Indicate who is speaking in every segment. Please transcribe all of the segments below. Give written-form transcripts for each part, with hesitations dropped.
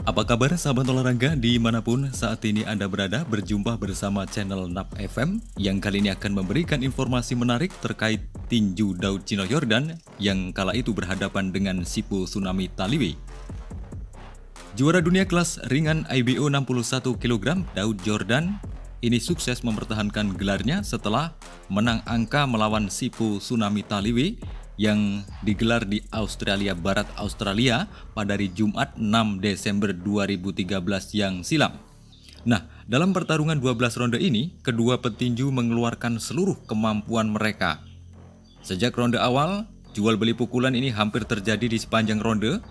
Speaker 1: Apa kabar sahabat olahraga dimanapun saat ini Anda berada, berjumpa bersama channel NAP FM yang kali ini akan memberikan informasi menarik terkait tinju Daud Chino Yordan yang kala itu berhadapan dengan Sipo Tsunami Taliwe. Juara dunia kelas ringan IBO 61 kg Daud Yordan ini sukses mempertahankan gelarnya setelah menang angka melawan Sipo Tsunami Taliwe yang digelar di Australia Barat, Australia pada hari Jumat 6 Desember 2013 yang silam. Nah, dalam pertarungan 12 ronde ini, kedua petinju mengeluarkan seluruh kemampuan mereka. Sejak ronde awal, jual beli pukulan ini hampir terjadi di sepanjang ronde.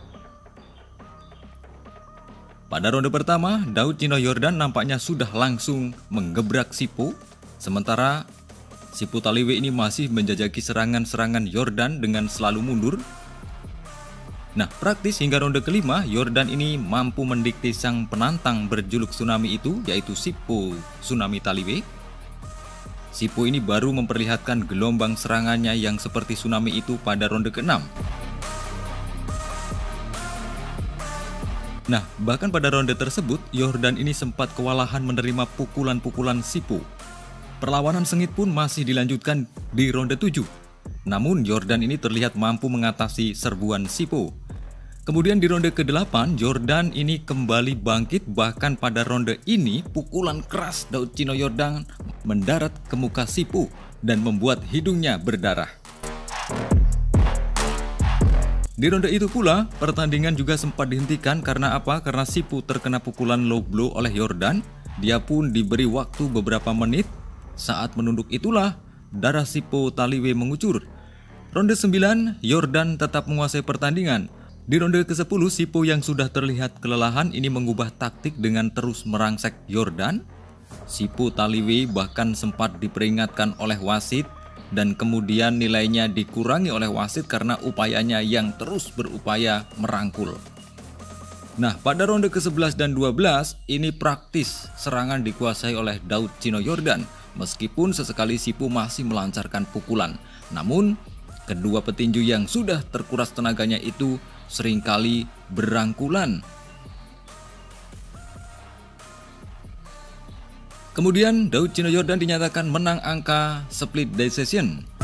Speaker 1: Pada ronde pertama, Daud Chino Yordan nampaknya sudah langsung menggebrak Sipo, sementara Sipo Taliwe ini masih menjajaki serangan-serangan Yordan dengan selalu mundur. Nah, praktis hingga ronde kelima, Yordan ini mampu mendikte sang penantang berjuluk Tsunami itu, yaitu Sipo Tsunami Taliwe. Sipo ini baru memperlihatkan gelombang serangannya yang seperti tsunami itu pada ronde ke-6. Nah, bahkan pada ronde tersebut, Yordan ini sempat kewalahan menerima pukulan-pukulan Sipo. Perlawanan sengit pun masih dilanjutkan di ronde 7. Namun Yordan ini terlihat mampu mengatasi serbuan Sipo. Kemudian di ronde ke-8, Yordan ini kembali bangkit, bahkan pada ronde ini pukulan keras Daud Chino Yordan mendarat ke muka Sipo dan membuat hidungnya berdarah. Di ronde itu pula, pertandingan juga sempat dihentikan karena apa? Karena Sipo terkena pukulan low blow oleh Yordan. Dia pun diberi waktu beberapa menit. Saat menunduk itulah darah Sipo Taliwe mengucur. Ronde 9, Yordan tetap menguasai pertandingan. Di ronde ke-10, Sipo yang sudah terlihat kelelahan ini mengubah taktik dengan terus merangsek Yordan. Sipo Taliwe bahkan sempat diperingatkan oleh wasit dan kemudian nilainya dikurangi oleh wasit karena upayanya yang terus berupaya merangkul. Nah, pada ronde ke-11 dan 12 ini praktis serangan dikuasai oleh Daud Chino Yordan. Meskipun sesekali Sipo masih melancarkan pukulan, namun kedua petinju yang sudah terkuras tenaganya itu seringkali berangkulan. Kemudian Daud Chino Yordan dinyatakan menang angka split decision